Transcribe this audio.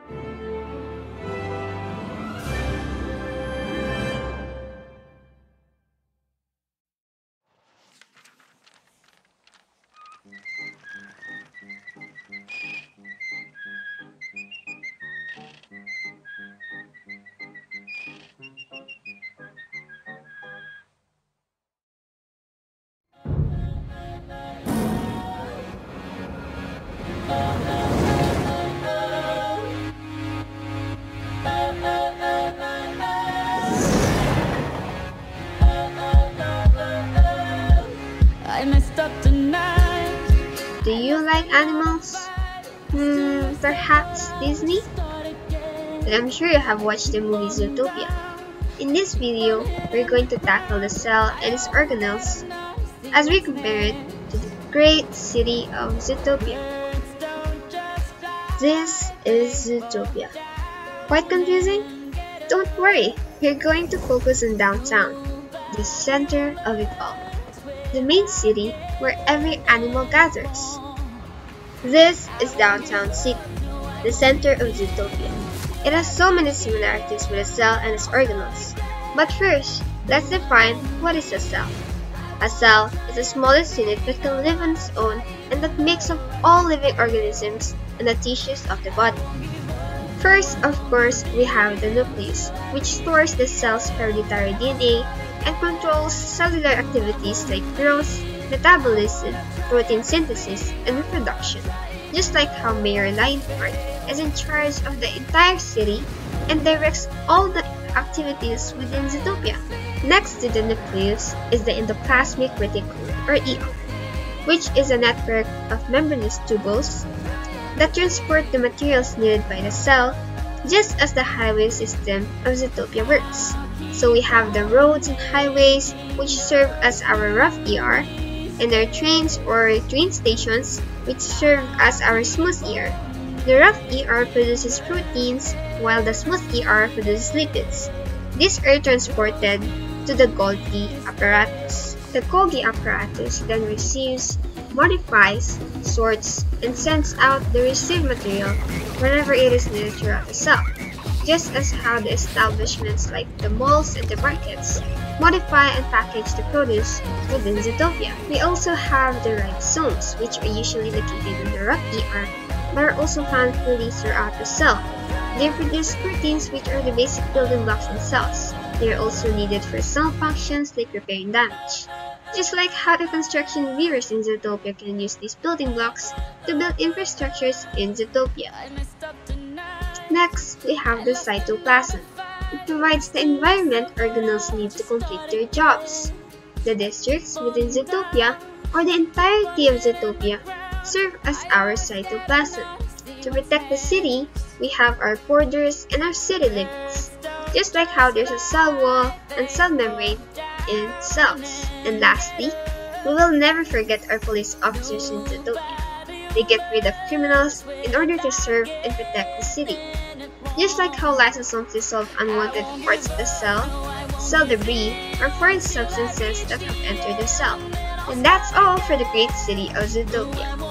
I messed up tonight. Do you like animals? Perhaps Disney? But I'm sure you have watched the movie Zootopia. In this video, we're going to tackle the cell and its organelles as we compare it to the great city of Zootopia. This is Zootopia. Quite confusing? Don't worry, we're going to focus on downtown, the center of it all. The main city where every animal gathers. This is downtown city, the center of Zootopia. It has so many similarities with a cell and its organelles. But first, let's define what is a cell. A cell is the smallest unit that can live on its own and that makes up all living organisms and the tissues of the body. First, of course, we have the nucleus, which stores the cell's hereditary DNA and controls cellular activities like growth, metabolism, protein synthesis, and reproduction. Just like how Mayor Lionheart is in charge of the entire city and directs all the activities within Zootopia. Next to the nucleus is the endoplasmic reticulum, or ER, which is a network of membranous tubules that transport the materials needed by the cell, just as the highway system of Zootopia works. So we have the roads and highways, which serve as our rough ER, and our trains or train stations, which serve as our smooth ER. The rough ER produces proteins, while the smooth ER produces lipids. These are transported to the Golgi apparatus. The Golgi apparatus then receives, modifies, sorts, and sends out the received material whenever it is needed throughout the cell, just as how the establishments like the malls and the markets modify and package the produce within Zootopia. We also have the ribosomes, which are usually located in the rough ER, but are also found freely throughout the cell. They produce proteins, which are the basic building blocks in cells. They are also needed for some functions like repairing damage. Just like how the construction weavers in Zootopia can use these building blocks to build infrastructures in Zootopia. Next, we have the cytoplasm. It provides the environment organelles need to complete their jobs. The districts within Zootopia, or the entirety of Zootopia, serve as our cytoplasm. To protect the city, we have our borders and our city limits, just like how there's a cell wall and cell membrane in cells. And lastly, we will never forget our police officers in Zootopia. They get rid of criminals in order to serve and protect the city. Just like how lysosomes dissolve unwanted parts of the cell debris, or foreign substances that have entered the cell. And that's all for the great city of Zootopia.